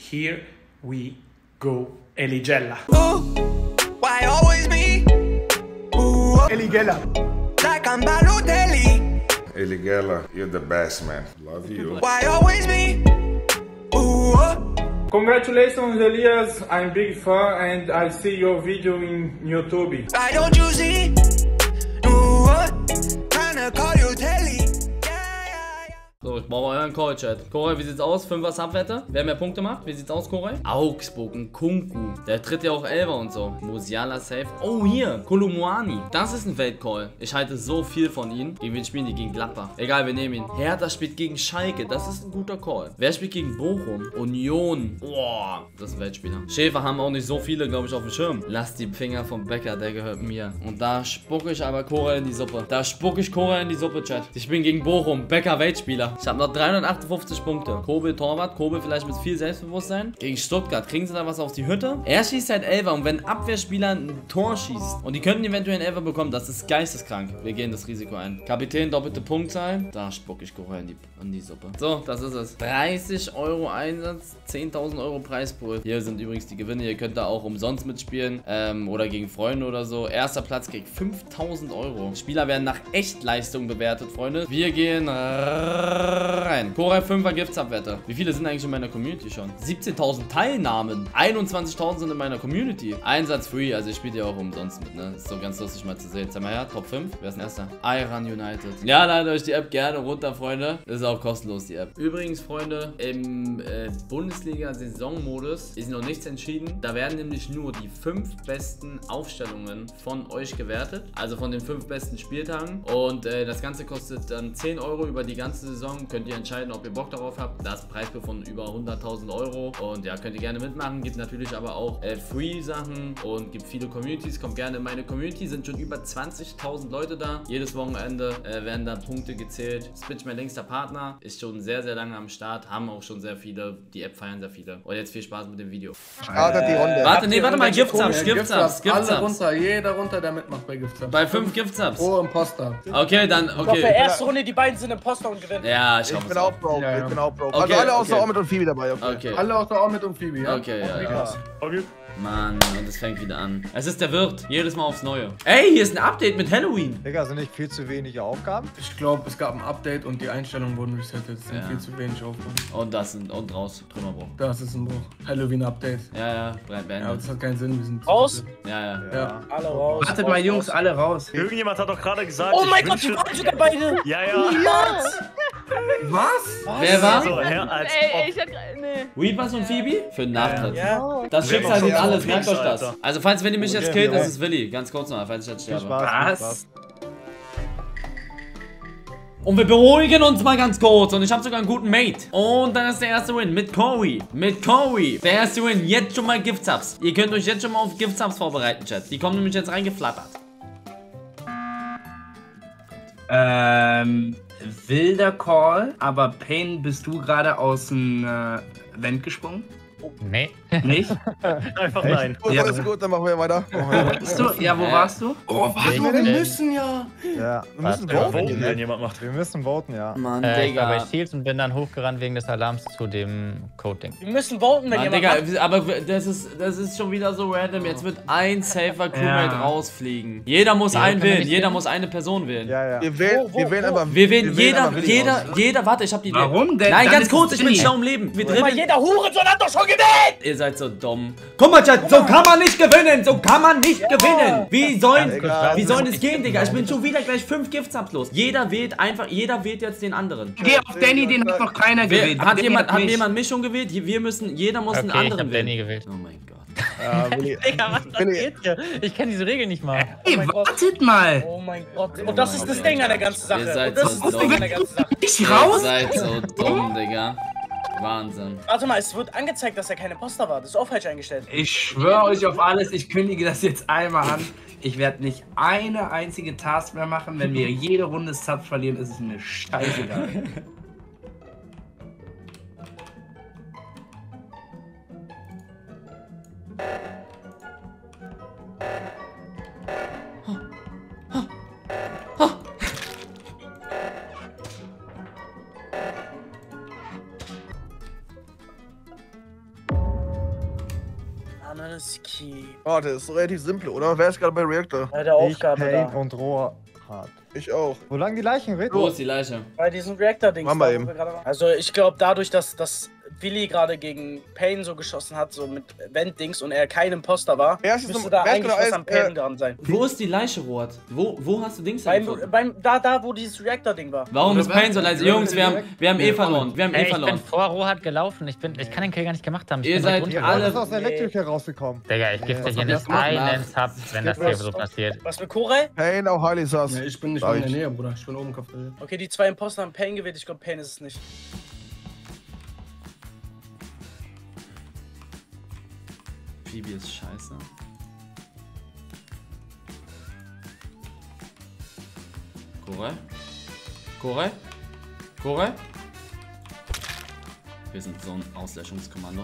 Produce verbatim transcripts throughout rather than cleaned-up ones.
Here we go. Eligella. Ooh, why always me? Ooh, Eligella. like I'm Balotelli. Eligella, you're the best, man. Love you. Why always me? Ooh, Congratulations, Elias. I'm big fan and I see your video in YouTube. why don't you see? Ooh, tryna call you Telly. So, ich brauche euren Call-Chat. Koray, wie sieht's aus? Fünfer Subwette? Wer mehr Punkte macht? Wie sieht's aus, Koray? Augsburg, ein Kunku. Der tritt ja auch Elfer und so. Musiala safe. Oh, hier. Kolumuani. Das ist ein Weltcall. Ich halte so viel von ihm. Gegen wen spielen die? Gegen Gladbach. Egal, wir nehmen ihn. Hertha spielt gegen Schalke. Das ist ein guter Call. Wer spielt gegen Bochum? Union. Boah, das ist ein Weltspieler. Schäfer haben auch nicht so viele, glaube ich, auf dem Schirm. Lass die Finger vom Bäcker, der gehört mir. Und da spucke ich aber Koray in die Suppe. Da spucke ich Koray in die Suppe, Chat. Ich bin gegen Bochum. Bäcker Weltspieler. Ich habe noch dreihundertachtundfünfzig Punkte. Kobel Torwart. Kobel vielleicht mit viel Selbstbewusstsein. Gegen Stuttgart. Kriegen sie da was auf die Hütte? Er schießt halt Elfer. Und wenn ein Abwehrspieler ein Tor schießt und die könnten eventuell einen Elfer bekommen, das ist geisteskrank. Wir gehen das Risiko ein. Kapitän, doppelte Punktzahl. Da spucke ich Koray in die, in die Suppe. So, das ist es. dreißig Euro Einsatz. zehntausend Euro Preispool. Hier sind übrigens die Gewinne. Ihr könnt da auch umsonst mitspielen. Ähm, oder gegen Freunde oder so. Erster Platz kriegt fünftausend Euro. Spieler werden nach Echtleistung bewertet, Freunde. Wir gehen rein. Koray fünfer Giftsabwette. Wie viele sind eigentlich in meiner Community schon? siebzehntausend Teilnahmen. einundzwanzigtausend sind in meiner Community. Einsatz free. Also ich spiele ja auch umsonst mit, ne? Ist so ganz lustig mal zu sehen. Zeig mal her. Top fünf. Wer ist denn erster? Iran United. Ja, ladet euch die App gerne runter, Freunde. Ist auch kostenlos, die App. Übrigens, Freunde, im äh, Bundesliga-Saisonmodus ist noch nichts entschieden. Da werden nämlich nur die fünf besten Aufstellungen von euch gewertet. Also von den fünf besten Spieltagen. Und äh, das Ganze kostet dann zehn Euro über die ganze Saison. Könnt ihr entscheiden, ob ihr Bock darauf habt. Das Preisbild von über hunderttausend Euro. Und ja, könnt ihr gerne mitmachen. Gibt natürlich aber auch äh, Free-Sachen und gibt viele Communities. Kommt gerne in meine Community. Sind schon über zwanzigtausend Leute da. Jedes Wochenende äh, werden da Punkte gezählt. Spitch, mein längster Partner, ist schon sehr, sehr lange am Start. Haben auch schon sehr viele. Die App feiern sehr viele. Und jetzt viel Spaß mit dem Video. Startet die Runde. Warte, nee, warte mal. Giftsubs, Giftsubs, Alle Giftsubs. runter, jeder runter, der mitmacht bei Giftsubs. Bei fünf Giftsubs. Oh, Imposter. Okay, dann, Ich hoffe, okay. erste Runde, die beiden sind Imposter und gewinnen. Ja, ich Ich hoffe bin es auch broke, Ja, ja. ich bin auch broke. Okay, Also alle außer okay. Omid und Phoebe dabei, okay. Okay. Alle außer Omid und Phoebe, ja? Okay, ja, ja. Krass. Mann, und es fängt wieder an. Es ist der Wirt. Jedes Mal aufs Neue. Ey, hier ist ein Update mit Halloween. Digga, sind nicht viel zu wenige Aufgaben? Ich glaube, es gab ein Update und die Einstellungen wurden resettet. Es sind Ja. viel zu wenig Aufgaben. Und das sind, und raus. Trümmerbruch. Das ist ein Bruch. Halloween-Update. Ja, ja, breit Ja, beendet. das hat keinen Sinn. Wir sind Raus? Ja, ja. Ja. Alle raus. Wartet raus, mal, Jungs, raus. alle raus. Irgendjemand hat doch gerade gesagt, Oh ich mein Gott, die wünsche- waren sogar beide. Ja, ja. Was? Wer war? So, Herr, als Ey, ich hab grad, nee. Weebus und Phoebe? Für den Nachtritt. Ja. Das Wer Schicksal macht ist das? alles. Ja, Merkt euch das. Alter. Also, falls, wenn ihr mich jetzt Okay, killt, ja. das ist Willi. Ganz kurz noch, falls ich jetzt Viel sterbe. Spaß, viel Was? Spaß. Und wir beruhigen uns mal ganz kurz. Und ich habe sogar einen guten Mate. Und dann ist der erste Win mit Cory. Mit Cory. Der erste Win. Jetzt schon mal Giftsubs. Ihr könnt euch jetzt schon mal auf Giftsubs vorbereiten, Chat. Die kommen nämlich jetzt reingeflattert. Ähm, wilder Call, aber Pain, bist du gerade aus dem äh, Vent gesprungen? Nee. Nicht? Einfach nein. Gut, Ja. alles gut, dann machen wir weiter. Machen wir weiter. Bist du? Ja, wo Äh. warst du? Oh, warte mal, wir müssen ja. Ja, wir müssen Ja, voten. voten, wenn jemand macht. Wir müssen voten, ja. Mann, Äh, ich war bei Digga. Shields und bin dann hochgerannt wegen des Alarms zu dem Code-Ding. Wir müssen voten, wenn Mann, jemand Digga, aber das ist, das ist schon wieder so random. Jetzt wird ein safer Crewmate Ja. rausfliegen. Jeder muss Ja, einen können wir wählen. nicht Jeder wählen? muss eine Person wählen. Ja, ja. Wir wählen, Wo, wo, wir wählen wo? einfach. Wir wählen jeder, einfach Willi jeder, raus. jeder, warte, ich hab die Idee. Warum denn? Nein, Dann ganz ist kurz, es ich bin Willi. schlau im Leben. Wir Guck mal, dribbeln. jeder Hurensohn hat doch schon gewählt. Ihr seid so dumm. Guck mal, Chat, so kann man nicht gewinnen. So kann man nicht gewinnen. Wie sollen, Digga, wie sollen es gehen, Digga? Ich bin schon wieder gleich fünf Giftsubs los. Jeder wählt einfach, jeder wählt jetzt den anderen. Geh auf Danny, den hat noch keiner Wer, gewählt. hat, Danny jemand, hat mich. jemand mich schon gewählt? Wir müssen, jeder muss einen Okay, ich anderen hab Danny wählen. gewählt. Oh mein Gott. Ja, Willi. Digga, was Willi. passiert hier? Ich kenne diese Regel nicht mal. Ey, mein Gott. wartet mal. Oh mein Gott. Und das ist das Ding an der ganzen Sache. Ihr seid Und das so ist das dumm. Ding an der ganzen Sache. Ich Ihr raus? seid so dumm, Digga. Wahnsinn. Warte mal, es wird angezeigt, dass er kein Imposter war. Das ist auch falsch eingestellt. Ich schwöre euch auf alles, ich kündige das jetzt einmal an. Ich werde nicht eine einzige Task mehr machen. Wenn wir jede Runde Subs verlieren, ist es mir scheißegal. Ananiski. Warte, ist relativ simpel, oder? Wer ist gerade bei Reactor? Bei der Aufgabe ich, Pain da. und Rohr. Ich auch. Wo lagen die Leichen, Rick? Wo ist die Leiche? Bei diesem Reactor-Dings. Machen wir da, wo eben. wir gerade waren. Also ich glaube dadurch, dass, dass Willi gerade gegen Pain so geschossen hat, so mit Vent-Dings und er kein Imposter war, Wer ist jetzt müsste noch- da wer ist eigentlich genau was als- am Pain äh, dran sein. Wo ist die Leiche, Rohat? Wo, wo hast du Dings Beim, gefunden? beim, da, da, wo dieses Reactor-Ding war. Warum ist Pain so leise? Jungs, wir haben, wir haben eh verloren. Wir haben Ey, eh ich bin verloren. vor Rohat gelaufen. Ich, bin, ich kann den Kill gar nicht gemacht haben. Ich Ihr bin seid direkt Ihr runter. alle alle- ist aus der Elektrik rausgekommen. Digga, ich gebe dir hier nicht einen Sub, wenn das hier so passiert. Was mit Korey? Pain auf Harley saß. Ja, ich bin nicht Sag mal in der ich. Nähe, Bruder. Ich bin oben Café. Okay, die zwei Imposter haben Pain gewählt. Ich glaube, Pain ist es nicht. Phoebe ist scheiße. Korey? Korey? Korey? Wir sind so ein Auslöschungskommando.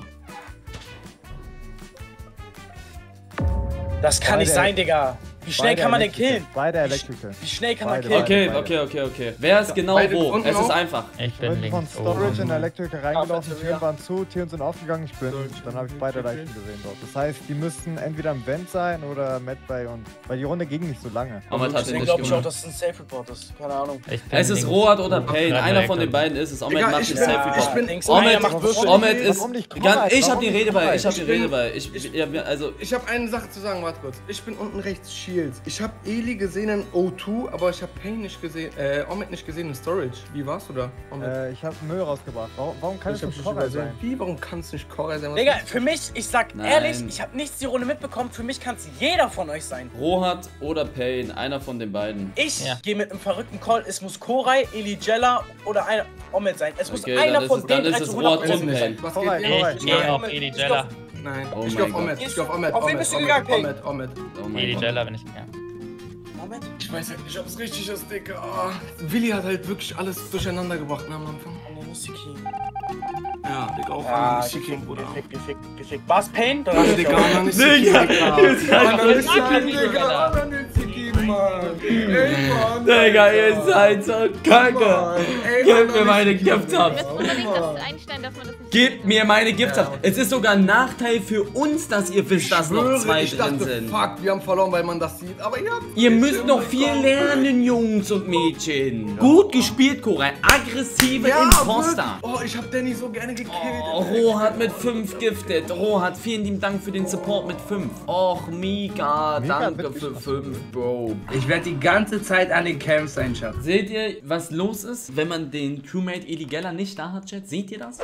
Das kann nicht Beide- sein, Digga. Wie schnell Beide kann man den Elektriker. killen? Beide Elektriker. Wie schnell kann man Beide, killen? Okay, beide. okay, okay, okay. Wer ist genau Beide wo? unten Es ist auch? einfach. Ich Ich bin bin von links Storage in oben. der Elektriker reingelaufen, Ja, Türen waren zu, Türen sind aufgegangen, ich bin. Dann habe ich beide Leichen gesehen dort. Das heißt, die müssten entweder im Vent sein oder Medbay und. Weil die Runde ging nicht so lange. Ahmed hat den Deswegen nicht glaube ich auch, gemacht. dass es ein Safe-Report ist. Keine Ahnung. Ich bin Es ist links Rohat oder oben. Pain. Ja, Einer direkt von den oben. beiden ist es. Ahmed Digga, macht ich den bin- Selfie. ich bin- Links, Ahmed, einer macht Würfel. Ahmed ist. Warum nicht? Ganz, ich hab Warum die nicht Rede bei. Ich hab die Ich bin- Rede bei. Ich, ich, ja, also. Ich habe eine Sache zu sagen, warte kurz. Ich bin unten rechts Shields. Ich habe Eli gesehen in O zwei, aber ich habe Pain nicht gesehen, äh, Ahmed nicht gesehen in Storage. Wie warst du da, Ahmed? Äh, ich habe Müll rausgebracht. Warum, warum kann ich es hab nicht dich Korre übersehen. sein? Wie, warum kann es nicht Korre sein? Was Digga, ist- für mich, ich sag Nein. ehrlich, ich habe nichts die Runde mitbekommen. Für mich kann es jeder von euch sein. Rohat oder Pain. Einer von den beiden. Ich Ja. gehe mit einem verrückten Call. Es muss Korey, Eli Jella oder einer Ahmed sein. Es muss Okay, einer dann ist von es- dann den ist drei es zu Rohat hundert und Prozent Pain. Was Korre, geht? Korre. Ich gehe auf Eli Jella. Nein, Oh ich mein geh auf Gott. Ahmed. Ich geh auf Ahmed. Auf wen Ahmed, bist du Ahmed, gegangen, Pain? Ahmed, Ahmed. Oh mein Eli Gott. Jella bin ich gegangen. Ahmed? Ich weiß halt nicht, ob es richtig ist, Digga. Oh, Willi hat halt wirklich alles durcheinander gebracht ne, am Anfang. Ananiski. Ja, Digga, auch Ah, Ananiski, gefickt, Bruder. gefickt, gefickt, gefickt. War es Pain? Dann Ja, hab ich Digga, auch- Ananiski, Digga, Digga. ihr seid Ananiski, so Digga, Ananiski, Mann. Ey, Mann. Digga, ihr seid so kacke. Ey, Gib mir meine Ananiski, Gift-Tabs. Das unbedingt das einstellen, dass man das nicht. Gebt mir meine Gift-Tabs. Es ist sogar ein Nachteil für uns, dass ihr wisst, dass noch schwöre, zwei ich drin dachte, sind. Fuck, wir haben verloren, weil man das sieht. Aber ihr habt Ihr nicht müsst noch viel hinbekommen. lernen, Jungs und Mädchen. Gut gespielt, Korey. Aggressive Ja, Imposter. wirklich. Oh, ich hab Danny so gerne gekillt. Oh, Rohat mit fünf giftet. Rohat, vielen lieben Dank für den Support mit fünf. Och, Mika, Mika, danke wirklich? für fünf, Bro. Ich werde die ganze Zeit an den Camps sein, Schatz. Seht ihr, was los ist, wenn man den Crewmate Eli Geller nicht da hat, Chat? Seht ihr das?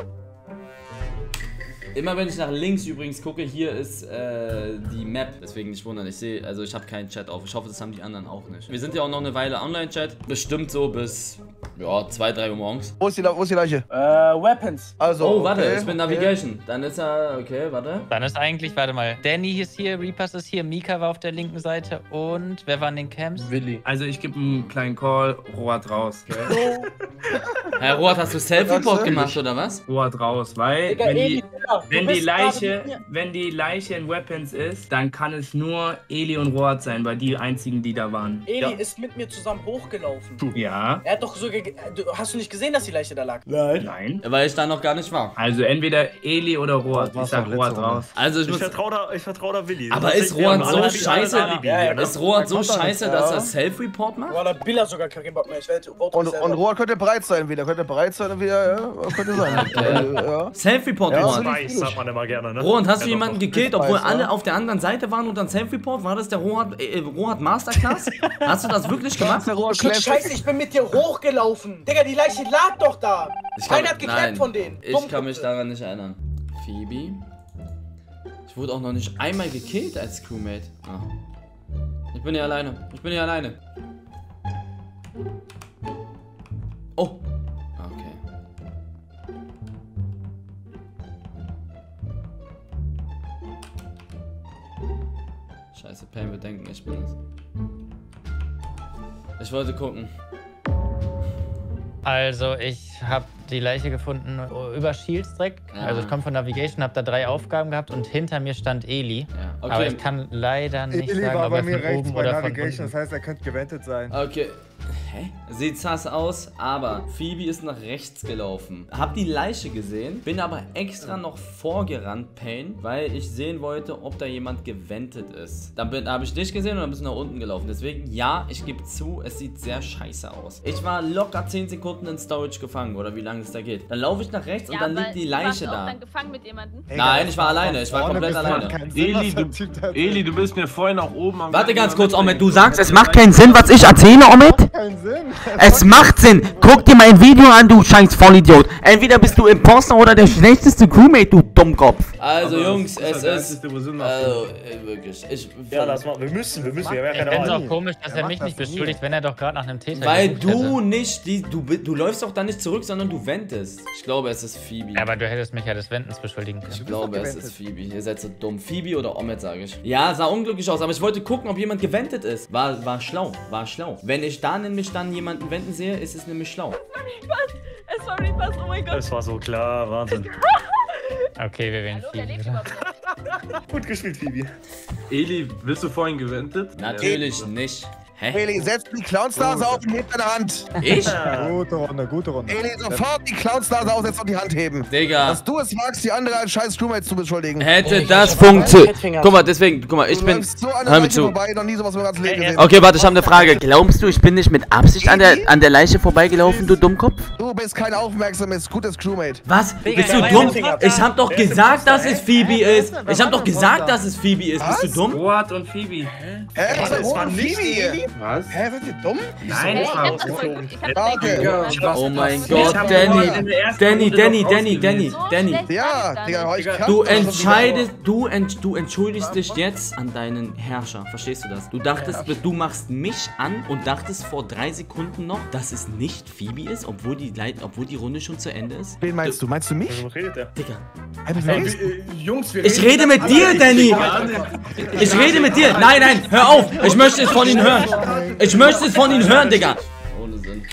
Immer wenn ich nach links übrigens gucke, hier ist äh, die Map. Deswegen nicht wundern, ich sehe, also ich habe keinen Chat auf. Ich hoffe, das haben die anderen auch nicht. Wir sind ja auch noch eine Weile online-Chat. Bestimmt so bis, ja, zwei, drei Uhr morgens. Wo ist die, wo ist die Leiche? Äh, Weapons. Also, Oh, warte, okay, ich bin okay. Navigation. Dann ist er, okay, warte. Dann ist eigentlich, warte mal, Danny ist hier, Reapers ist hier, Mika war auf der linken Seite und wer war in den Camps? Willi. Also ich gebe einen kleinen Call, Rohat raus, gell? Herr Rohat, hast du Self-Report gemacht, oder was? Rohat raus, weil Digga, wenn Eli die, Jella, du wenn die bist gerade Leiche, mit mir. wenn die Leiche in Weapons ist, dann kann es nur Eli und Rohat sein, weil die einzigen, die da waren. Eli Ja. ist mit mir zusammen hochgelaufen. Ja. Er hat doch sogar. ge- Du, hast du nicht gesehen, dass die Leiche da lag? Nein. Nein. Weil ich da noch gar nicht war. Also entweder Eli oder Rohat. Ich sag Rohat raus. Also ich Ich muss... vertraue da, ich vertrau da Willi. Aber Das ist wir haben Rohat so alle- scheiße? alle Alibi Ja, ja, hier, ne? Ist Rohat so kommt doch scheiße, nicht, dass ja. er Self-Report macht? Boah, da Billa sogar keinen Bock mehr. Ich werde vote Und, mich und selber. Rohr könnte bereit sein wieder. Könnte bereit sein wieder, ja. Könnte sein. Also, ja. Self-Report, Ja, Rohat. Weiß, sagt man immer gerne, ne? Rohat, hast Ja, du doch, jemanden doch. gekillt, Ich obwohl weiß, alle ja. auf der anderen Seite waren und dann Self-Report? War das der Rohat, äh, Rohat Masterclass? Hast du das wirklich gemacht? Der Rohr Shit, Scheiße, ich bin mit dir hochgelaufen. Digga, die Leiche lag doch da. Ich kann- Keiner hat geklärt nein, von denen. Ich kann mich daran nicht erinnern. Phoebe? Ich wurde auch noch nicht einmal gekillt als Crewmate. Ah. Ich bin hier alleine. Ich bin hier alleine. Oh. Okay. Scheiße, Pam wird denken, ich bin es. Ich wollte gucken. Also ich habe die Leiche gefunden über Shields direkt. Ja. Also ich komme von Navigation, habe da drei Aufgaben gehabt und hinter mir stand Eli. Ja, okay. Aber ich kann leider nicht Eli sagen, war ob bei er mir von rechts oben bei oder von Navigation, unten. das heißt, er könnte gewendet sein. Okay. hä? Sieht sass aus, aber Phoebe ist nach rechts gelaufen. Hab die Leiche gesehen, bin aber extra noch vorgerannt, Pain, weil ich sehen wollte, ob da jemand gewendet ist. Dann habe ich dich gesehen und dann bist du nach unten gelaufen. Deswegen, ja, ich gebe zu, es sieht sehr scheiße aus. Ich war locker zehn Sekunden in Storage gefangen, oder wie lange es da geht. Dann laufe ich nach rechts ja, und dann liegt die Leiche da. Dann gefangen mit jemandem? Hey, Nein, ich war alleine, ich war komplett alleine. Eli du, Eli, du bist mir vorhin auch oben am... Warte ganz kurz, Omid, du sagst, es macht keinen Sinn, was ich erzähle, Omid? Keinen Sinn. Es macht Sinn. Guck dir mein Video an, du scheiß Vollidiot. Entweder bist du Imposter oder der schlechteste Crewmate, du Dummkopf. Also aber Jungs, es ist... Also, wirklich, ich... Ja, das machen wir. müssen, wir müssen, wir haben ja keine Wahl. Ich finde es auch komisch, dass er mich nicht beschuldigt, wenn er doch gerade nach einem Täter Weil du nicht, die, du, du läufst doch dann nicht zurück, sondern du wendest. Ich glaube, es ist Phoebe. Ja, aber du hättest mich ja des Wendens beschuldigen können. Ich glaube, es ist Phoebe. Ihr seid so dumm. Phoebe oder Omid, sage ich. Ja, sah unglücklich aus, aber ich wollte gucken, ob jemand gewendet ist. War, war schlau, war schlau. Wenn ich da nämlich dann jemanden wenden sehe, ist es nämlich schlau. Es war Reapers, oh mein Gott. Es war so klar, Wahnsinn. Okay, wir wählen Phoebe. Gut gespielt, Phoebe. Eli, bist du vorhin gewendet? Natürlich ja. nicht. Hä? Eli, setz die Clownsnase auf und heb deine Hand. Ich? Gute Runde, gute Runde. Eli, sofort die Clownsnase aufsetzen und die Hand heben. Digga. Dass du es magst, die andere als scheiß Crewmates zu beschuldigen. Hätte das funktioniert. Guck mal, deswegen, guck mal, ich bin... So Hör mir zu. Vorbei, noch nie sowas im ganzen Leben gesehen. Okay, warte, ich habe eine Frage. Glaubst du, ich bin nicht mit Absicht an der, an der Leiche vorbeigelaufen, du Dummkopf? Du bist kein aufmerksames, gutes Crewmate. Was? Bist du dumm? Ich hab doch gesagt, dass es Phoebe ist. Ich hab doch gesagt, dass es Phoebe ist. Bist du dumm? Rohat und Phoebe. Hä? Das war nicht Phoebe. Was? Hä, seid ihr dumm? Nein, ich war ausgeflogen. Oh mein Gott, Danny. Danny, Danny, Danny, Danny, Danny. Ja, Digga, ich kann. Du entscheidest, du, ent, du entschuldigst dich jetzt an deinen Herrscher. Verstehst du das? Du dachtest, du machst mich an und dachtest vor drei Sekunden noch, dass es nicht Phoebe ist, obwohl die, Leit, obwohl die Runde schon zu Ende ist? Wen meinst du? Meinst du mich? Was redet der? Digga. Jungs, wir Ich rede mit dir, Danny. Ich rede mit dir. Nein, nein, hör auf. Ich möchte es von ihnen hören. Ich möchte es von ihnen hören, Digga. Ohne Sinn.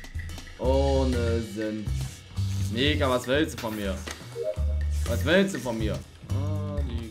Ohne Sinn. Mega, was willst du von mir? Was willst du von mir? Ah, die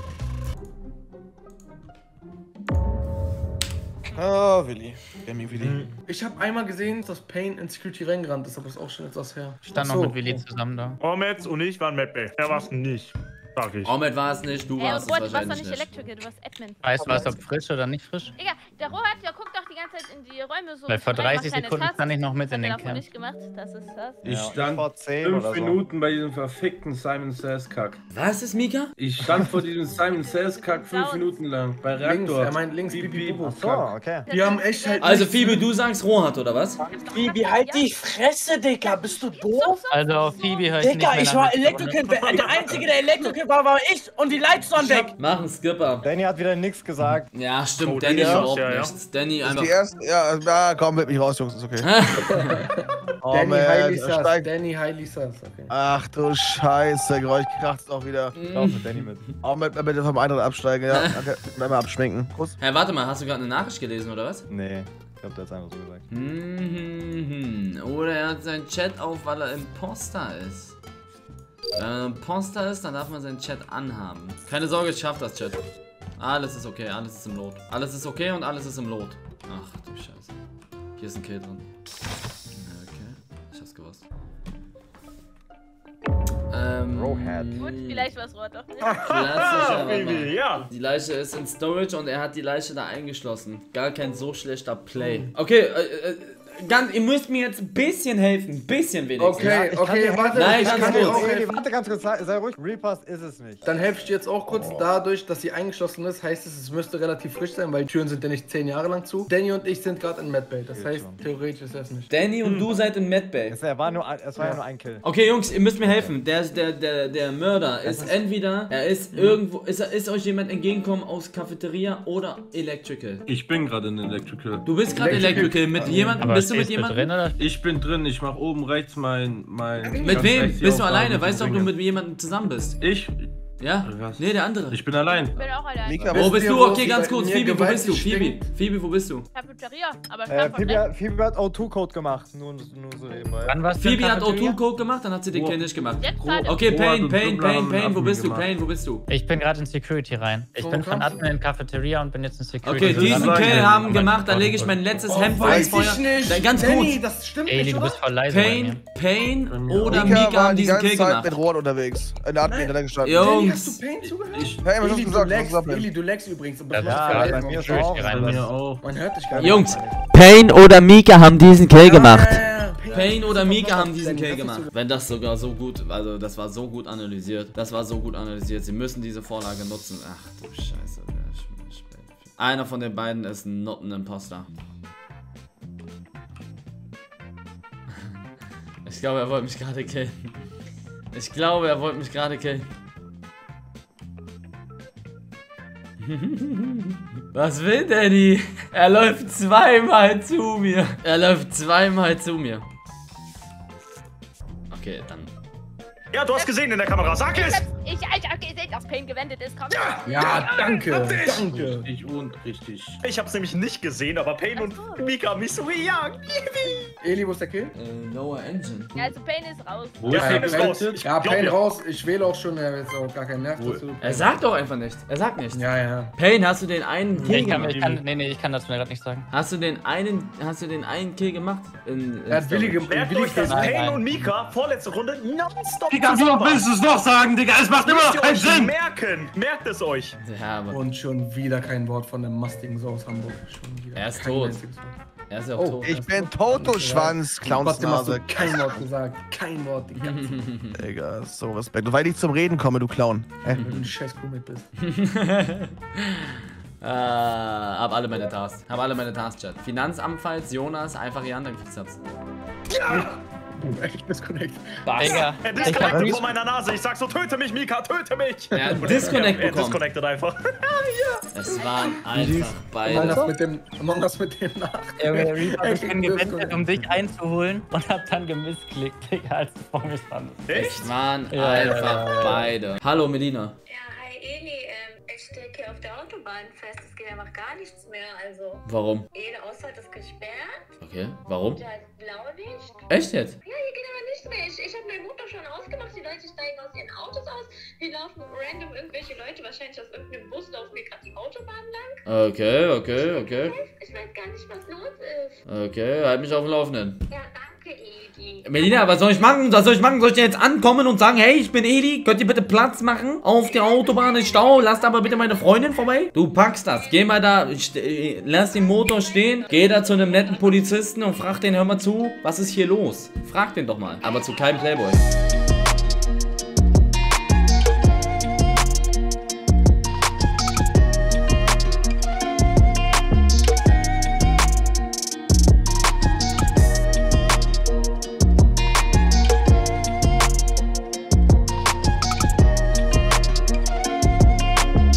Oh, Willi. Gaming Willi. Ich habe einmal gesehen, dass Pain in Security reingerannt ist, aber das ist auch schon etwas her. Ich stand noch mit Willi zusammen da. Omid und ich waren Mad Bay. Er war's nicht. Sag ich. Omid war es nicht, du warst es wahrscheinlich wahrscheinlich nicht. Du warst doch nicht Electrical, du warst Admin. Weißt du was, ob frisch oder nicht frisch? Digga, der Rohat, der guckt doch die ganze Zeit in die Räume so. Weil vor dreißig Sekunden stand ich noch mit in den Camp. Nicht gemacht, das ist das. Ich stand vor fünf Minuten bei diesem verfickten Simon Says Kack. Was ist Mika? Ich stand vor diesem Simon Says Kack fünf Minuten lang bei Reaktor. Links, er meint links, Bibi, Bubu. So, okay. Die haben echt halt. Also Phoebe, du sagst Rohat, oder was? Phoebe, halt die Fresse, Digga. Bist du doof? Also auf Phoebe höre ich nicht Digga, mehr ich war Electrical. Der Einzige, der Electrical war, war ich. Und die Lights waren weg. Mach einen Skipper. Danny hat wieder nichts gesagt. Ja, stimmt. Oh, Danny ja, überhaupt ja, ja. nichts. Danny einfach. Die erste, ja, ja, komm, mit mich raus, Jungs, ist okay. Oh, Danny man, Highly er Sus. steigt- Danny Highly Sus. Okay. Ach du Scheiße, Geräusch kracht auch wieder. Ich lauf mit Danny mit. Auch mit, bitte vom anderen absteigen, ja. Okay, einmal abschminken. Kuss. Hey, warte mal, hast du gerade eine Nachricht gelesen, oder was? Nee, ich glaub, der hat's einfach so gesagt. Mhm. Oder er hat seinen Chat auf, weil er Imposter ist. Wenn er Imposter ist, dann darf man seinen Chat anhaben. Keine Sorge, ich schaff das, Chat. Alles ist okay, alles ist im Lot. Alles ist okay und alles ist im Lot. Ach du Scheiße. Hier ist ein Kill drin. Okay, ich hab's gewusst. Ähm, Rohat. Gut, vielleicht war es Rohat doch nicht. Klassischer, ja. Die Leiche ist in Storage und er hat die Leiche da eingeschlossen. Gar kein so schlechter Play. Okay, äh, äh, ganz, ihr müsst mir jetzt ein bisschen helfen. Ein bisschen wenigstens. Okay, Ich okay, kann dir warte. Nein, ich ganz kann dir kurz. auch Hey, helfen. warte ganz kurz, sei, sei ruhig. Repass ist es nicht. Dann helfe ich dir jetzt auch kurz. Dadurch, dass sie eingeschlossen ist, heißt es, es müsste relativ frisch sein, weil die Türen sind ja nicht zehn Jahre lang zu. Danny und ich sind gerade in Medbay. Das heißt, theoretisch ist es nicht. Danny und du seid in Medbay. Es, er war nur, ein- es war ja nur ein Kill. Okay, Jungs, ihr müsst mir helfen. Der, der, der, der Mörder ist entweder, er ist irgendwo, ist, ist euch jemand entgegengekommen aus Cafeteria oder Electrical? Ich bin gerade in Electrical. Du bist gerade Electrical. Mit jemandem, Aber bist du mit stehst du jemandem? drin oder? Ich bin drin, ich mach oben rechts mein... mein Mit ganz wem? rechts die Bist du Aufnahme alleine? mit Weißt du, ob du dem mit jemandem zusammen bist? Ich? Ja? Nee, der andere. Ich bin allein. Ich bin auch allein. Mika, Wo bist du? Okay, ganz bei kurz. mir Phoebe, wo bist du? gewaltig Phoebe, Phoebe, wo bist du? Cafeteria, aber Äh, ich Phoebe, hat- Phoebe hat O zwei Code gemacht, nur, nur so nebenbei. Wann warst du in Phoebe hat O Cafeteria? zwei Code gemacht, dann hat sie den Kill nicht gemacht. Jetzt gerade. Okay, Rohat Pain, und Pain, Dunkler Pain, haben Pain, wo Admin bist du? gemacht. Pain, wo bist du? Ich bin gerade in Security rein. Ich Wo bin von kommst du? Admin in Cafeteria und bin jetzt in Security. Okay, diesen sagen, Kill ja. haben gemacht, dann lege ich mein letztes Hemd vor ins Weiß ich Feuer. nicht. Da- Ganz Danny, gut. das stimmt Ey, nicht, du oder? bist voll leise bei mir. Pain, Pain oder Mika Mika war haben die diesen ganze Kill Zeit gemacht. mit Rohr unterwegs. In der Admin, der gestanden. Jo. Danny, Jungs. hast du Pain zugehört? Hey, was hast du Eli, du gesagt? Was lagst, hast du Eli, gesagt? du lagst übrigens. Aber Ja, ich mach ja, das bei verletzen, mir auf schon Twitch. auch. Bei mir auch. Man hört dich gar nicht. Jungs, Pain oder Mika haben diesen Kill gemacht. Pain oder Mika haben diesen Kill gemacht. Wenn das sogar so gut, also das war so gut analysiert. Das war so gut analysiert. Sie müssen diese Vorlage nutzen. Ach du Scheiße. Einer von den beiden ist not ein Imposter. Ich glaube, er wollte mich gerade killen. Ich glaube, er wollte mich gerade killen. Was will Danny? Er läuft zweimal zu mir. Er läuft zweimal zu mir. Okay, dann. Ja, du hast gesehen in der Kamera. Sag Ich es! hab, ich, ich hab gesehen, dass Pain gewendet ist. Komm. Ja, danke. Danke. Richtig und richtig. Ich hab's nämlich nicht gesehen, aber Pain und Mika haben mich so gejagt. Eli, wo ist der Kill? Äh, Lower Engine. Ja, also Pain ist raus. Wo Ja, ist Pain der ist raus. Pain? Ich Ja, glaub Pain dir. raus. Ich wähle auch schon. Er hat jetzt auch gar keinen Nerv dazu. Er sagt doch einfach nichts. Er sagt nichts. Ja, ja. Pain, hast du den einen Kill Ich kann, gemacht? ich kann, nee, nee, ich kann dazu gerade nicht sagen. Hast du den einen, hast du den einen Kill gemacht? In, in Er hat Willi Storage? ge- Merkt Willi euch, dass Kill- Pain nein. und Mika vorletzte Runde nonstop Wie kannst du noch willst du es noch sagen, Digga? Es macht immer Müsst noch ihr keinen euch Sinn. merken. Merkt es euch. Ja, aber Und schon wieder kein Wort von dem Mustigen so aus Hamburg. Schon wieder Er ist kein tot. einziges Wort. er ist ja auch Oh, tot. Ich bin Toto-Schwanz, Trotzdem hast du Clownsnase. kein Wort gesagt. Kein Wort, die ganze Zeit, Digga, so Respekt. Und weil ich zum Reden komme, du Clown. Hä? wenn du ein scheiß Crewmate bist. Äh, hab alle meine Tasks. Hab alle meine Tasks, Chat. Finanzamt, falls Jonas einfach hier an, dann kriegst du das. Oh, echt disconnect. Digga, Er ich hab disconnected Res- vor meiner Nase. Ich sag so, töte mich, Mika, töte mich. Er hat Und Disconnect er, er bekommen. disconnected einfach. Es waren einfach Among beide. Us mit dem, Among Us mit dem nach. Junge, Reaper, ich bin Echt gewendet, um dich einzuholen und hab dann gemissklickt, Digga, als du vor mir standest. Echt? Es waren Ja, einfach ja, ja, ja. beide. Hallo Melina. Ja, hi Eli, ähm, ich stecke hier auf der Autobahn fest, es geht einfach gar nichts mehr, also Warum? jede Ausfahrt ist gesperrt, Okay, warum? da ist Blaulicht. Echt jetzt? Ja, hier geht aber nichts mehr, ich, ich habe meinen Motor schon ausgemacht, die Leute steigen aus ihren Autos aus, hier laufen random irgendwelche Leute, wahrscheinlich aus irgendeinem Bus, laufen mir gerade die Autobahn lang. Okay, okay, okay. Ich weiß gar nicht, was los ist. Okay, halt mich auf dem Laufenden. Ja, danke Eli. Melina, was soll ich machen? Was soll ich machen? Soll ich denn jetzt ankommen und sagen, hey, ich bin Eli, könnt ihr bitte Platz machen? Auf der Autobahn ist Stau, lasst aber bitte meine Freundin vorbei. Du packst das, geh mal da, st- lass den Motor stehen, geh da zu einem netten Polizisten und frag den, hör mal zu, was ist hier los? Frag den doch mal, aber zu keinem Playboy.